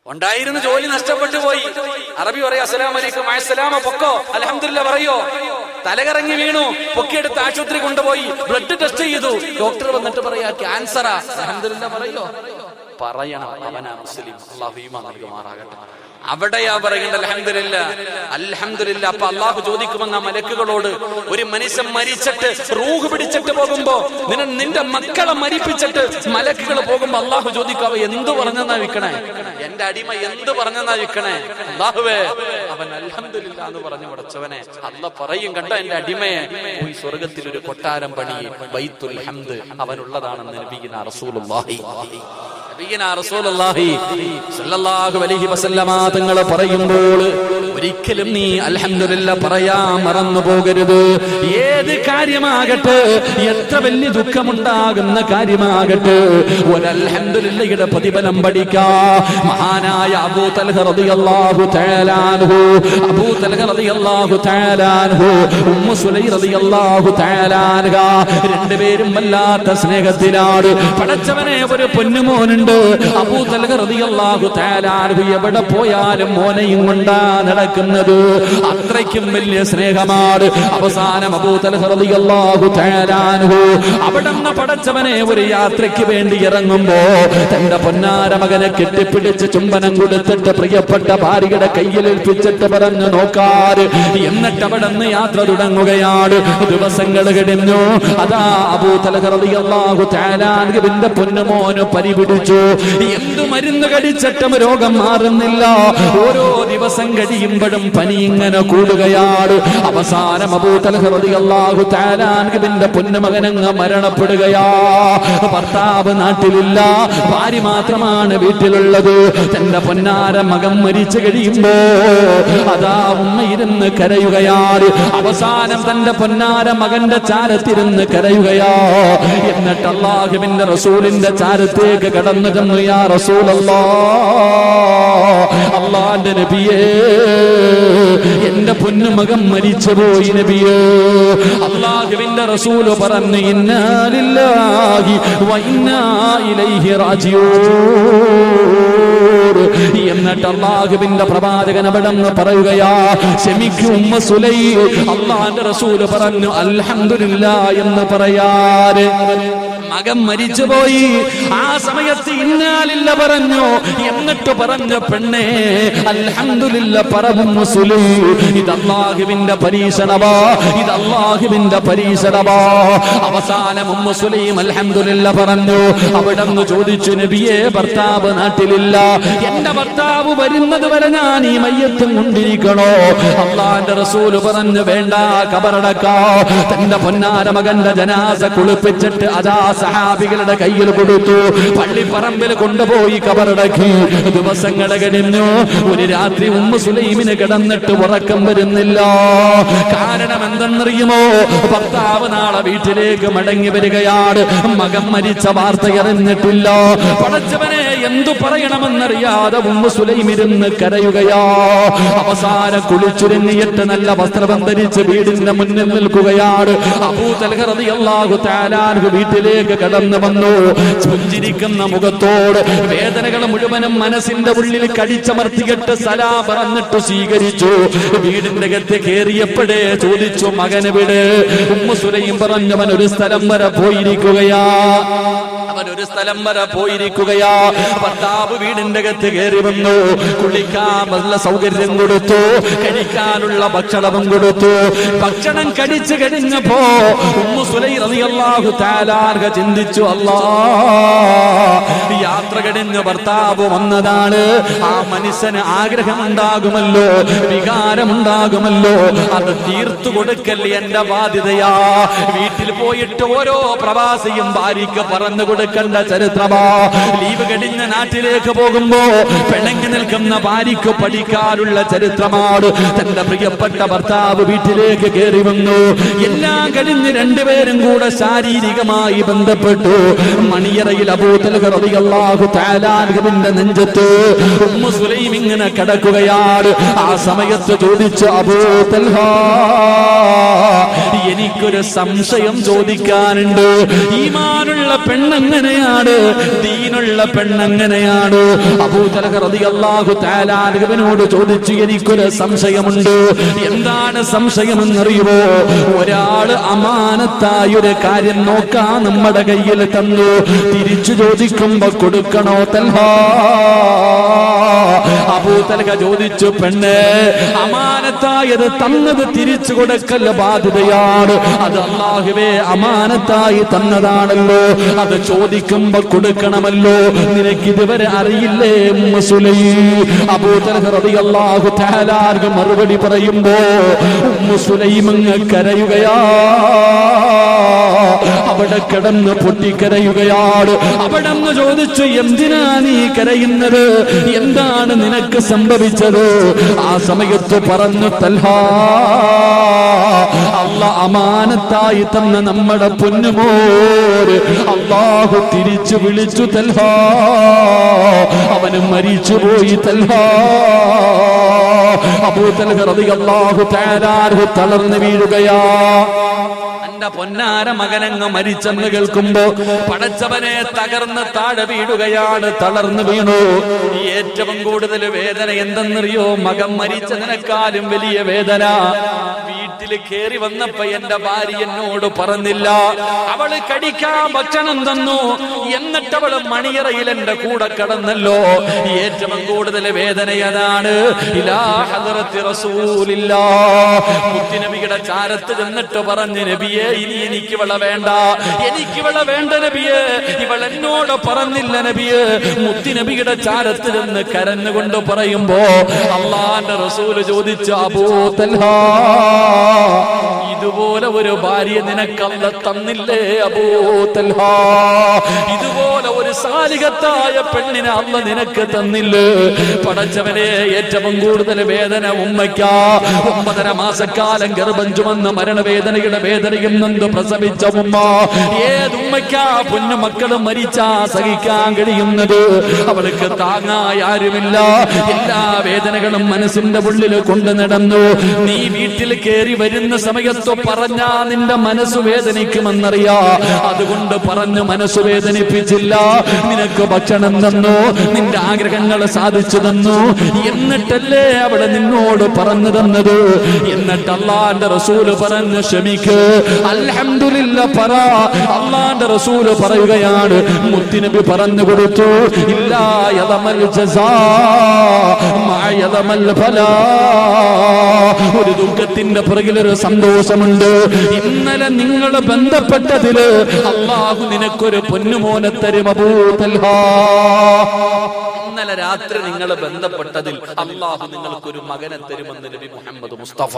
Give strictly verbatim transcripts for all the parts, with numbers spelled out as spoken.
ഉണ്ടായിരുന്ന ജോലി നഷ്ടപ്പെട്ടു പോയി. അറബി പറയാ അസ്സലാമു അലൈക്കും അസ്സലാമ പൊക്കോ അൽഹംദുലില്ലാ പറയോ. തലകറങ്ങി വീണു, പൊക്കിയെടുത്ത് ആശുപത്രി കൊണ്ടുപോയി ബ്ലഡ് ടെസ്റ്റ് ചെയ്തു. ഡോക്ടർ വന്നിട്ട് പറയാ ക്യാൻസറാ. അൽഹംദുലില്ലാ പറയോ? പറയണം. അവനാ മുസ്ലിം. അല്ലാഹു ഈമാൻ നൽകുമാറാകട്ടെ. അവിടെയാ പറയേണ്ട അൽഹംദുലില്ലാ അൽഹംദുലില്ലാ. അപ്പൊ അള്ളാഹു ചോദിക്കുമെന്ന മലക്കുകളോട്, ഒരു മനുഷ്യൻ മരിച്ചിട്ട് റൂഹ് പിടിച്ചിട്ട് പോകുമ്പോ, നിന നിന്റെ മക്കളെ മരിപ്പിച്ചിട്ട് മലക്കുകൾ പോകുമ്പോ അള്ളാഹു ചോദിക്കാവ എന്ത് പറഞ്ഞെന്നാ വിൽക്കണേ? എന്റെ അടിമ എന്ത് പറഞ്ഞെന്നാ വിൽക്കണേ? അല്ലാഹുവേ അവൻ അൽഹംദുലില്ലാ എന്ന് പറഞ്ഞു പടച്ചവനെ. അല്ലാഹ് പറയും, കണ്ടോ എന്റെ അടിമയെ, പോയി സ്വർഗത്തിൽ ഒരു കൊട്ടാരം പണിയെ, ബൈത്തുൽ ഹംദ് അവനുള്ളതാണെന്ന് നബിയിനാ റസൂലുള്ളാഹി തങ്ങൾ പറയുമ്പോൾ ഒരിക്കലും നീ അൽഹംദുലില്ലാ പറയാൻ മറന്നു പോകരുത്. ഏത് കാര്യമാകട്ടെ, എത്ര വലിയ ദുഃഖമുണ്ടാകുന്ന കാര്യമാകട്ടെ, ഒരു അൽഹംദുലില്ലയുടെ പ്രതിഫലം പഠിക്കാ. മഹാനായ അബൂ തൽഹ റളിയല്ലാഹു തആല അൻഹു, അബൂ തൽഹ റളിയല്ലാഹു തആല അൻഹു, ഉമ്മു സുലൈം റളിയല്ലാഹു തആല അൻഹ, രണ്ടുപേരും വല്ലാത്ത സ്നേഹത്തിലാണ്. പടച്ചവനെ, ഒരു പൊന്നുമോനുണ്ട് അബൂ തൽഹ റളിയല്ലാഹു തആല അൻഹു. എവിടെ പോയാലും മോനെയും കൊണ്ടാ നടക്കുന്നത്. അത്രയ്ക്കും വലിയ സ്നേഹമാണ്. അവസാനം അബൂ തൽഹ റളിയല്ലാഹു തആല അൻഹു അവിടുന്ന് പടച്ചവനെ ഒരു യാത്രയ്ക്ക് വേണ്ടി ഇറങ്ങുമ്പോ തന്റെ പൊന്നാര മകനെ കെട്ടിപ്പിടിച്ച് ചുംബനം കൊടുത്തിട്ട് പ്രിയപ്പെട്ട ഭാര്യയുടെ കയ്യിൽ ഏൽപ്പിച്ചിട്ട് പറഞ്ഞു നോക്കാറ്. എന്നിട്ട് അവിടുന്ന് യാത്ര തുടങ്ങുകയാണ്. ദിവസങ്ങൾ കഴിഞ്ഞു. അതാ അബൂ തൽഹ റളിയല്ലാഹു തആല അൻഹുവിന്റെ പൊന്നുമോന് പനി പിടിച്ചു. എന്തു മരുന്ന് കഴിച്ചിട്ടും രോഗം മാറുന്നില്ല. ഓരോ ദിവസം കഴിയുമ്പോഴും പനി ഇങ്ങനെ കൂടുകയാണ്. അവസാനം അബൂ തൽഹ റളിയല്ലാഹു തആല അൻഹുവിന്റെ പൊന്നുമകനങ്ങ് മരണപ്പെടുകയാ. ഭർത്താവ് നാട്ടിലില്ല, ഭാര്യ മാത്രമാണ് വീട്ടിലുള്ളത്. തന്റെ പൊന്നാര മകൻ മരിച്ചു കഴിയുമ്പോ അതാ ഉമ്മ ഇരുന്ന് കരയുകയാണ്. അവസാനം തന്റെ പൊന്നാര മകന്റെ ചാരത്തിരുന്ന് കരയുകയാ. എന്നിട്ട് അല്ലാഹുവിന്റെ റസൂലിന്റെ ചാരത്തേക്ക് കടന്നു ചെന്നു. യാ റസൂലല്ലാഹ്, അല്ലാഹുവിന്റെ നബിയേ, എന്റെ പൊന്നുമകൻ മരിച്ചുപോയി നബിയേ. അല്ലാഹുവിന്റെ റസൂല് പറഞ്ഞു, ഇന്നാ ലില്ലാഹി വ ഇന്നാ ഇലൈഹി റാജിഊൻ. എന്നിട്ട് അല്ലാഹുവിന്റെ പ്രവാചകൻ അവിടെന്ന് പറയുകയാ, ക്ഷമിക്കൂ ഉമ്മ സുലൈം. അല്ലാഹുവിന്റെ റസൂല് പറഞ്ഞു അൽഹംദുലില്ലാ എന്ന് പറയാറ്. മകൻ മരിച്ചുപോയി. ആ സമയത്ത് ഇന്നാലില്ല പറഞ്ഞു. എന്നിട്ട് പറഞ്ഞ പെണ്ണേ അൽഹംദുലില്ലാ പറവും മുസ്ലിം. ഇത് അല്ലാഹുവിന്റെ പരീക്ഷണമാ, ഇത് അല്ലാഹുവിന്റെ പരീക്ഷണമാ. അവസാനം ഉമ്മു സുലൈം അൽഹംദുലില്ലാ പറഞ്ഞു. അവിടെന്ന് ചോദിച്ചു, നബിയെ, ഭർത്താവ് നാട്ടിലില്ല, എന്റെ ഭർത്താവ് വരുന്നത് വരെ ഞാൻ ഈ മയ്യത്തും കൊണ്ടിരിക്കണോ? അല്ലാഹുവിന്റെ റസൂല് പറഞ്ഞു, വേണ്ട, ഖബറടക്കാ. തന്റെ പൊന്നാര മകന്റെ ജനാസ കുളിപ്പിച്ചിട്ട് അതാ സഹാബികളുടെ കയ്യിൽ കൊടുത്തു. പള്ളിപ്പറമ്പിൽ കൊണ്ടുപോയി ഖബറടക്കി. ദിവസങ്ങൾ കഴിഞ്ഞു. ഒരു രാത്രി ഉമ്മു സുലൈമിന് കിടന്നിട്ട് ഉറക്കം വരുന്നില്ല. കാരണം എന്തെന്നറിയുമോ? ഭർത്താവ് നാളെ വീട്ടിലേക്ക് മടങ്ങി വരികയാണ്. മകൻ മരിച്ച വാർത്ത അറിഞ്ഞിട്ടില്ല. പടച്ചവനെ, എന്തു പറയണമെന്നറിയാതെ ഉമ്മു സുലൈം ഇരുന്ന് കരയുകയാ. അവസാനം കുളിച്ചുരുങ്ങിയിട്ട് നല്ല വസ്ത്രം ധരിച്ച് വീടിന്റെ മുന്നിൽ നിൽക്കുകയാണ്. അബൂ തൽഹ റളിയല്ലാഹു തആല അൻഹു വീട്ടിലേക്ക് കടന്നു വന്നു. പുഞ്ചിരിക്കുന്ന മുഖത്തോട് വേദനകൾ മുഴുവനും മനസ്സിന്റെ ഉള്ളിൽ കടിച്ചമർത്തിയിട്ട് സലാം പറഞ്ഞിട്ട് സ്വീകരിച്ചു. വീടിന്റെ അകത്ത് കയറിയപ്പോഴേ ചോദിച്ചു, മകന് വിട്. ഉമ്മു സുലൈം പറഞ്ഞവൻ ഒരു സ്ഥലം വരെ പോയിരിക്കുകയാ, അവൻ ഒരു സ്ഥലം വരെ പോയിരിക്കുകയാ. ഭർത്താവ് വീടിന്റെ അകത്ത് കയറി വന്നു. കുളിക്കാൻ നല്ല സൗകര്യം കൊടുത്തു, കഴിക്കാനുള്ള ഭക്ഷണവും കൊടുത്തു. ഭക്ഷണം കഴിച്ചു കഴിഞ്ഞപ്പോ ഉമ്മു സുലൈം റളിയല്ലാഹു തആല അൻഹ ചിന്തിച്ചു, അല്ലാഹ്, യാത്ര കഴിഞ്ഞ് ഭർത്താവ് വന്നതാണ്. ആ മനുഷ്യന് ആഗ്രഹമുണ്ടാകുമല്ലോ, വികാരമുണ്ടാകുമല്ലോ, അത് തീർത്തു കൊടുക്കൽ എന്റെ ബാധ്യതയാ. വീട്ടിൽ പോയിട്ട് ഓരോ പ്രവാസിയും ഭാര്യയ്ക്ക് പറഞ്ഞു കൊടുക്കേണ്ട ചരിത്രമാ. ലീവ് കഴിഞ്ഞ നാട്ടിലേക്ക് പോകുമ്പോ പിണങ്ങി നിൽക്കുന്ന ഭാര്യയ്ക്ക് പഠിക്കാനുള്ള ചരിത്രമാണ്. തന്റെ പ്രിയപ്പെട്ട ഭർത്താവ് വീട്ടിലേക്ക് കയറി വന്നു. എല്ലാം കഴിഞ്ഞ് രണ്ടുപേരും കൂടെ ശാരീരികമായി ബന്ധപ്പെട്ടു. മണിയറയിൽ അബൂ തൽഹ റളിയല്ലാഹു തആല അൻഹുവിന്റെ നെഞ്ചത്ത് ഉമ്മു സുലൈം ഇങ്ങനെ കിടക്കുകയാണ്. ആ സമയത്ത് ചോദിച്ചു, അബൂ തൽഹ, എനിക്കൊരു സംശയം ചോദിക്കാനുണ്ട്. ഈമാനുള്ള പെണ്ണെങ്ങനെയാണ്, ദീനുള്ള പെണ്ണെങ്ങനെയാണ്? അബൂ തൽഹ റളിയല്ലാഹു തആല അൻഹുവിനോട് ചോദിച്ചു, എനിക്കൊരു സംശയമുണ്ട്. എന്താണ് സംശയമെന്നറിയുമോ? ഒരാള് അമാനത്തായൊരു കാര്യം നോക്കാൻ നമ്മുടെ കയ്യിൽ തന്നു, തിരിച്ചു ചോദിക്കുമ്പോ കൊടുക്കണോ തൽഹ? അബൂ തൽഹ ചോദിച്ചു, പെണ്ണ്, അമാനത്തായത് തന്നത് തിരിച്ചു കൊടുക്കൽ ബാധ്യതയാണ്. അത് അല്ലാഹുവേ അമാനത്തായി തന്നതാണല്ലോ, അത് ചോദിക്കുമ്പോ കൊടുക്കണമല്ലോ. നിനക്കിതുവരെ അറിയില്ലേ ഉമ്മ സുലൈം? അബൂ തൽഹ റളിയല്ലാഹു തആല അൻഹു മറുപടി പറയുമ്പോ ഉമ്മ സുലൈം അങ്ങ് കരയുകയാ, അവിടെ കിടന്ന് പൊട്ടിക്കരയുകയാണ്. അവിടെ നിന്ന് ചോദിച്ചു, എന്തിനാ നീ കരയുന്നത്? എന്താണ് നിനക്ക് സംഭവിച്ചത്? ആ സമയത്ത് പറഞ്ഞു, തൽഹ, അല്ലാഹ് അമാനത്തായി തന്ന നമ്മുടെ പൊന്നുമോര് അല്ലാഹു തിരിച്ചു വിളിച്ചു തൽഹ, അവന് മരിച്ചുപോയി തൽഹ. അബൂ തൽഹ റളിയല്ലാഹു തആല അൻഹു തളർന്നു വീഴുകയാ. എന്റെ പൊന്നാര മകനങ്ങ് മരിച്ചെന്ന് കേൾക്കുമ്പോ പടച്ചവനെ തകർന്ന് താഴെ വീഴുകയാണ്, തളർന്നു വീണു. ഏറ്റവും കൂടുതൽ വേദന എന്തെന്നറിയോ? മകൻ മരിച്ചതിനേക്കാളും വലിയ വേദന വീട്ടിൽ കേറി വന്നപ്പോ എന്റെ ഭാര്യ എന്നോട് പറഞ്ഞില്ല. അവള് കടിക്കാൻ ഭക്ഷണം തന്നു, എന്നിട്ട് അവള് മണിയറയിൽ എന്റെ കൂടെ കടന്നല്ലോ. ഏറ്റവും കൂടുതൽ വേദന അതാണ്. ഇലാ ഹദ്റത്തി റസൂലില്ലാഹ്, മുത്തുനബിയുടെ ചാരത്ത് ചെന്നിട്ട് പറഞ്ഞു, നബിയെ, ഇനി എനിക്ക് ഇവളെ വേണ്ട, എനിക്ക് ഇവളെ വേണ്ട നബിയെ, ഇവൾ എന്നോട് പറഞ്ഞില്ല നബിയെ. മുത്തുനബിയുടെ ചാരത്ത് ചെന്ന് കരഞ്ഞുകൊണ്ട് പറയുമ്പോ അല്ലാഹുവിന്റെ റസൂല് ചോദിച്ചു, അബൂ തൽഹ, ഇതുപോലെ ഒരു ഭാര്യ നിനക്ക് അല്ലാഹ് തന്നില്ലേ അബൂ തൽഹ? ഇതുപോലെ ഒരു സാലിഹത്തായ പെണ്ണിനെ അല്ലാഹ് നിനക്ക് തന്നില്ലേ? പടച്ചവനെ, ഏറ്റവും കൂടുതൽ വേദന ഉമ്മയ്ക്കാ. ഒമ്പതര മാസക്കാലം ഗർഭം ചുമന്ന് മരണവേദനയുടെ വേദനയിൽ നിന്ന് പ്രസവിച്ച ഉമ്മ. ഏതുമ്മയ്ക്കാ പൊന്നു മക്കള് മരിച്ചാ സഹിക്കാൻ കഴിയുന്നത്? അവൾക്ക് താങ്ങായി ആരുമില്ല. എല്ലാ വേദനകളും മനസ്സിന്റെ ഉള്ളിൽ കൊണ്ടു നടന്നു. നീ വീട്ടിൽ കയറി വരുന്ന സമയത്ത് പറഞ്ഞാ നിന്റെ മനസ്സ് വേദനിക്കുമെന്നറിയാ. അതുകൊണ്ട് പറഞ്ഞു മനസ്സ് വേദനിപ്പിച്ചില്ല. നിനക്ക് ഭക്ഷണം തന്നു, നിന്റെ ആഗ്രഹങ്ങൾ സാധിച്ചു തന്നു. എന്നിട്ടല്ലേ അവിടെ നിന്നോട് പറഞ്ഞു തന്നത്? എന്നിട്ട് അല്ലാഹുവിന്റെ റസൂല് പറഞ്ഞു, ക്ഷമിക്ക്, അൽഹംദുലില്ലാ പറ. അല്ലാഹുവിന്റെ റസൂല് പറയുകയാണ്, മുത്തുനബി പറഞ്ഞു കൊടുത്തു, ഇല്ലാ യദമൽ ജസാ മാ യദമൽ ഫലാ. ഒരു ദുഃഖത്തിന്റെ പുറകിൽ ഒരു സന്തോഷമുണ്ട്. ഇന്നലെ നിങ്ങൾ ബന്ധപ്പെട്ടതില് അല്ലാഹു നിനക്കൊരു പൊന്നുമോനെ തരും അബൂ തൽഹ. ഇന്നലെ രാത്രി നിങ്ങൾ ബന്ധപ്പെട്ടതിൽ അല്ലാഹു നിങ്ങൾക്കൊരു മകനെ തരുമെന്ന് നബി മുഹമ്മദ് മുസ്തഫ.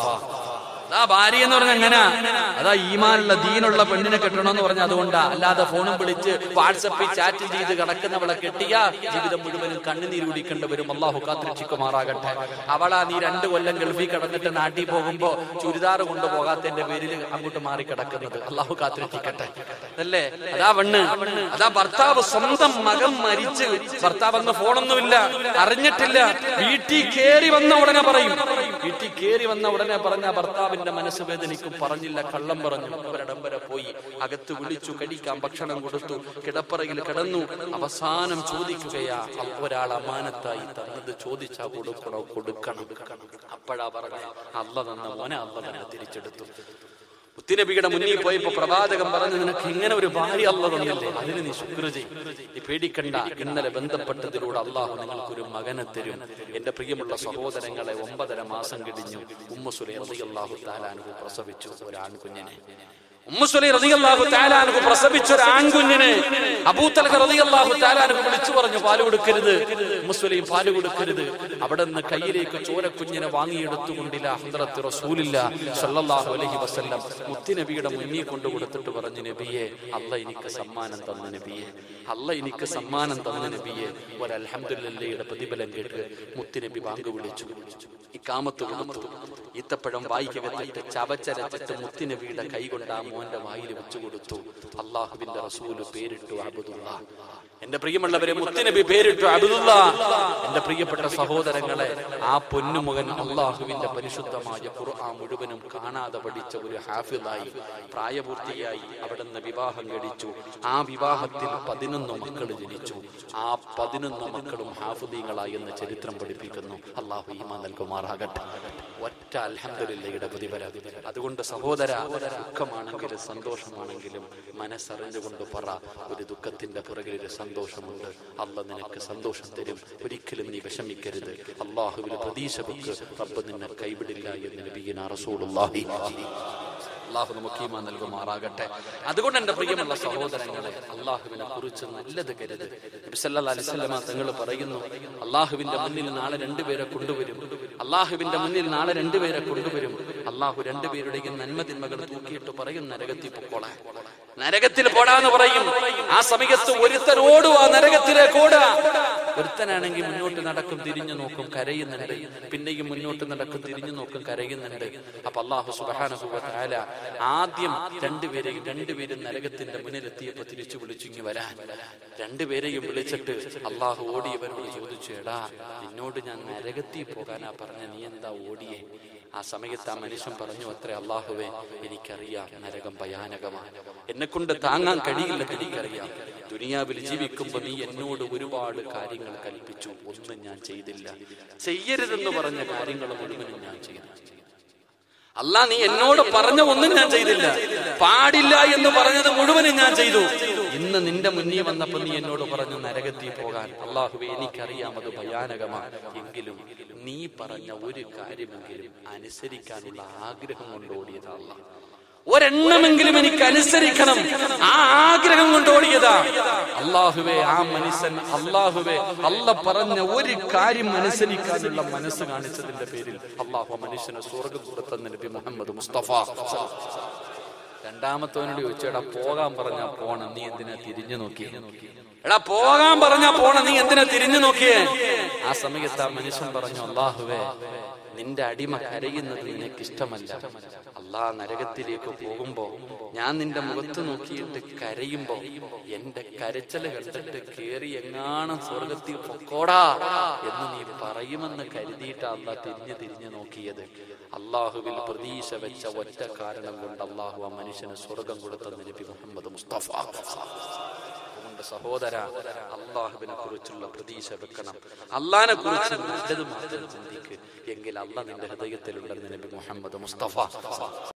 ആ ഭാര്യ എന്ന് പറഞ്ഞാൽ എങ്ങനാ? അതാ ഈമാനുള്ള ദീനുള്ള പെണ്ണിനെ കെട്ടണമെന്ന് പറഞ്ഞ അതുകൊണ്ടാ. അല്ലാതെ ഫോണും വിളിച്ച് വാട്സപ്പിൽ ചാറ്റ് ചെയ്ത് കിടക്കുന്നവളെ കെട്ടിയ ജീവിതം മുഴുവനും കണ്ണുനീര് കുടിക്കേണ്ടി വരും. അല്ലാഹു കാത്തിരക്ഷിക്കുമാറാകട്ടെ. അവളാ നീ രണ്ടു കൊല്ലം ഗൾഫിൽ കിടന്നിട്ട് നാട്ടിൽ പോകുമ്പോ ചുരിദാർ കൊണ്ടുപോകാത്തതിന്റെ പേരിൽ അങ്ങോട്ട് മാറി കിടക്കുന്നത്. അല്ലാഹു കാത്തിരക്ഷിക്കട്ടെ. അല്ലേ? അതാ പെണ്ണ്, അതാ ഭർത്താവ്. സ്വന്തം മകൻ മരിച്ച് ഭർത്താവ് അങ്ങ് ഫോണൊന്നുമില്ല, അറിഞ്ഞിട്ടില്ല. വീട്ടിൽ കേറി വന്ന ഉടനെ പറയും. വീട്ടിൽ കേറി വന്ന ഉടനെ പറഞ്ഞ ഭർത്താവിന്റെ മനസ്സ് വേദനിക്കും. പറഞ്ഞില്ല, കള്ളം പറഞ്ഞു. അവരിടം വരെ പോയി, അകത്ത് വിളിച്ചു, കഴിക്കാൻ ഭക്ഷണം കൊടുത്തു, കിടപ്പറയിൽ കിടന്നു. അവസാനം ചോദിക്കുകയാ, ഒരാൾ അമാനത്തായി തന്നത് ചോദിച്ചാ കൊടുക്കണോ? കൊടുക്കണം. അപ്പോഴാ പറഞ്ഞ, അല്ലാഹ് തന്ന മോനെ അല്ലാഹ് തന്നെ തിരിച്ചെടുത്തു. മുത്തുനബിയുടെ മുന്നിൽ പോയപ്പോ പ്രവാചകൻ പറഞ്ഞു, നിനക്ക് ഇങ്ങനെ ഒരു ഭാര്യ അല്ലാഹ് തന്നില്ലേ, അതിന് നീ ശുക്ർ ചെയ്യ്, നീ പേടിക്കണ്ട. ഇന്നലെ ബന്ധപ്പെട്ടതിലൂടെ അല്ലാഹു നിങ്ങൾക്കൊരു മകനെ തരും. എന്റെ പ്രിയമുള്ള സഹോദരങ്ങളെ, ഒമ്പതര മാസം കഴിഞ്ഞു ഉമ്മു സുലൈം റളിയല്ലാഹു തആല അൻഹു പ്രസവിച്ചു ഒരു ആൺകുഞ്ഞിനെ. ഉമ്മു സുലൈം റളിയല്ലാഹു തആല അൻഹു പ്രസവിച്ച ഒരു ആൺകുഞ്ഞിനെ അബൂ തൽഹ റളിയല്ലാഹു തആല അൻഹു വിളിച്ചു പറഞ്ഞു, പാല് കൊടുക്കരുത് ഉമ്മു സുലൈം, പാല് കൊടുക്കരുത്. അവിടെ നിന്ന് കയ്യിലേക്ക് ചോരക്കുഞ്ഞിനെ വാങ്ങിയെടുത്തുകൊണ്ടില്ല ഹദ്റത്ത് റസൂലുള്ളാഹി സ്വല്ലല്ലാഹു അലൈഹി വസല്ലം മുത്തുനബിയുടെ മുന്നിൽ കൊണ്ടു കൊടുത്തിട്ട് പറഞ്ഞു, നബിയെ, അല്ലാഹ് എനിക്ക് സമ്മാനം തന്ന നബിയെ, അല്ലാഹ് എനിക്ക് സമ്മാനം തന്ന നബിയെ. ഒരു അൽഹംദുലില്ലാഹയുടെ പ്രതിഫലം കേട്ട് മുത്തുനബി ബാങ്ക് വിളിച്ചു, ഇഖാമത്ത് കൊടുത്തു. ഈത്തപ്പഴം വായിക്കകത്തിട്ട് ചവച്ചരച്ചിട്ട് മുത്തുനബിയുടെ കൈ കൊണ്ട് ആ മോന്റെ വായിൽ വെച്ചു കൊടുത്തു. അള്ളാഹുവിന്റെ റസൂല് പേരിട്ടു അബ്ദുല്ലാ. എന്റെ പ്രിയമുള്ളവരെ, മുത്തുനബി പേരിട്ടു അബ്ദുല്ലാ. എന്റെ പ്രിയപ്പെട്ട സഹോദരങ്ങളെ, ആ പൊന്നുമകൻ അള്ളാഹുവിന്റെ പരിശുദ്ധമായ ഖുർആൻ മുഴുവനും കാണാതെ പഠിച്ച ഒരു ഹാഫിളായി പ്രായപൂർത്തിയായി അവിടുന്ന് വിവാഹം കഴിച്ചു. ആ വിവാഹത്തിൽ പതിനൊന്ന് മക്കൾ ജനിച്ചു. ആ പതിനൊന്ന് മക്കളും ഹാഫിളീങ്ങളായി എന്ന് ചരിത്രം പഠിപ്പിക്കുന്നു. അള്ളാഹു ഈമാൻ നൽകുമാറാകട്ടെ. ഒറ്റ അൽഹംദുലില്ലാഹയുടെ പ്രതിഫലം. അതുകൊണ്ട് സഹോദര, ദുഃഖമാണെങ്കിലും സന്തോഷമാണെങ്കിലും മനസ്സറിഞ്ഞുകൊണ്ട് പറ, ഒരു ദുഃഖത്തിന്റെ പുറകിൽ ഒരു സന്തോഷമുണ്ട്. അള്ളാഹ് നിനക്ക് സന്തോഷം തരും. ഒരിക്കലും നീ വിഷമിക്കരുത്. അള്ളാഹുവിൽ പ്രതീക്ഷ വെക്ക്. റബ്ബ് നിന്നെ കൈവിടില്ല എന്ന് നബിയുനാ റസൂലുള്ളാഹി. അള്ളാഹു നമുക്ക് ഈമാൻ നൽകുമാറാകട്ടെ. അതുകൊണ്ട് എന്റെ പ്രിയമുള്ള സഹോദരങ്ങളെ, അള്ളാഹുവിനെ കുറിച്ച് നല്ലത് കരുത്. നബി സല്ലല്ലാഹു അലൈഹി വസല്ലം തങ്ങൾ പറയുന്നു, അള്ളാഹുവിന്റെ മുന്നിൽ നാളെ രണ്ടുപേരെ കൊണ്ടുവരും. അള്ളാഹുവിന്റെ മുന്നിൽ നാളെ രണ്ടുപേരെ കൊണ്ടുവരും. അള്ളാഹു രണ്ടുപേരുടെയും നന്മ തിന്മകൾ തൂക്കിയിട്ട് പറയും, നരകത്തിൽ പൊക്കോളെ, നരകത്തിൽ പോടാന്ന് പറയും. ആ സമയത്ത് ഒരുത്തൻ ഓടുക, നരകത്തിലേക്ക് ഓടുക. ഒരുത്തനാണെങ്കിൽ മുന്നോട്ട് നടക്കും, തിരിഞ്ഞു നോക്കും, കരയുന്നുണ്ട്. പിന്നെയും മുന്നോട്ട് നടക്കും, തിരിഞ്ഞു നോക്കും, കരയുന്നുണ്ട്. അപ്പൊ അല്ലാഹു സുബ്ഹാനഹു വ തആല ആദ്യം രണ്ടുപേരെയും രണ്ടുപേരും നരകത്തിന്റെ മുന്നിലെത്തിയപ്പോ തിരിച്ചു വിളിച്ചു, ഇങ്ങ് വരാൻ. രണ്ടുപേരെയും വിളിച്ചിട്ട് അള്ളാഹു ഓടിയവരോട് ചോദിച്ചു, എടാ നിന്നോട് ഞാൻ നരകത്തിൽ പോകാനാ പറഞ്ഞ, നീ എന്താ ഓടിയേ? ആ സമയത്ത് ആ മനുഷ്യൻ പറഞ്ഞു, അത്രേ, അള്ളാഹുവേ എനിക്കറിയാം നരകം ഭയാനകമാണ്, എന്നെ കൊണ്ട് താങ്ങാൻ കഴിയില്ലെന്ന് എനിക്കറിയാം. ദുനിയാവിൽ ജീവിക്കുമ്പോ നീ എന്നോട് ഒരുപാട് കാര്യങ്ങൾ കൽപ്പിച്ചു, ഒന്നും ഞാൻ ചെയ്തില്ല. ചെയ്യരുതെന്ന് പറഞ്ഞ കാര്യങ്ങൾ മുഴുവനും ഞാൻ ചെയ്തു. അല്ലാ, നീ എന്നോട് പറഞ്ഞ ഒന്നും ഞാൻ ചെയ്തില്ല. പാടില്ല എന്ന് പറഞ്ഞത് മുഴുവനും ഞാൻ ചെയ്തു. ഇന്ന് നിന്റെ മുന്നിൽ വന്നപ്പോ നീ എന്നോട് പറഞ്ഞു നരകത്തിൽ പോകാൻ. അള്ളാഹുവേ എനിക്കറിയാം അത് ഭയാനകമാണ്. എങ്കിലും നീ പറഞ്ഞ ഒരു കാര്യമെങ്കിലും അനുസരിക്കാനുള്ള ആഗ്രഹം കൊണ്ട് ഓടിയതാ. അല്ലാ, ഒരെണ്ണമെങ്കിലും എനിക്ക് അനുസരിക്കണം, ആ ആഗ്രഹം കൊണ്ട് ഓടിയതാ. അള്ളാഹുവേ, ആ മനുഷ്യൻ അള്ളാഹുവേ അല്ല പറഞ്ഞ ഒരു കാര്യം അനുസരിക്കാനുള്ള മനസ്സ് കാണിച്ചതിന്റെ പേരിൽ അള്ളാഹു മനുഷ്യന് സ്വർഗ്ഗം കൊടുത്ത നബി മുഹമ്മദ് മുസ്തഫ. രണ്ടാമത്തവനോട് ചോദിച്ചു, എടാ പോകാൻ പറഞ്ഞാ പോണം, നീ എന്തിനാ തിരിഞ്ഞു നോക്കിയേ? എടാ പോകാൻ പറഞ്ഞാ പോണം, നീ എന്തിനാ തിരിഞ്ഞു നോക്കിയേ? ആ സമയത്ത് ആ മനുഷ്യൻ പറഞ്ഞു, അള്ളാഹുവേ നിന്റെ അടിമ കരയുന്നത് നിനക്ക് ഇഷ്ടമല്ല. അല്ലാ, നരകത്തിലേക്ക് പോകുമ്പോ ഞാൻ നിന്റെ മുഖത്ത് നോക്കിയിട്ട് കരയുമ്പോ എന്റെ കരച്ചല് കണ്ടിട്ട് കേറി എങ്ങാനും സ്വർഗത്തിൽ പൊക്കോടാ എന്ന് നീ പറയുമെന്ന് കരുതിയിട്ട് അല്ലാ തിരിഞ്ഞു തിരിഞ്ഞു നോക്കിയത്. അള്ളാഹുവിൽ പ്രതീക്ഷ വെച്ച ഒറ്റ കാരണം കൊണ്ട് അള്ളാഹു ആ മനുഷ്യന് സ്വർഗം കൊടുത്ത നബി മുഹമ്മദ് മുസ്തഫ. സഹോദര, അള്ളാഹുവിനെ കുറിച്ചുള്ള പ്രതീക്ഷ വെക്കണം. അള്ളാഹിനെ കുറിച്ച് നല്ലത് മാത്രം ചിന്തിക്ക്, എങ്കിൽ അള്ളാഹ് നിന്റെ ഹൃദയത്തിലുണ്ടെന്ന് നബി മുഹമ്മദ് മുസ്തഫ.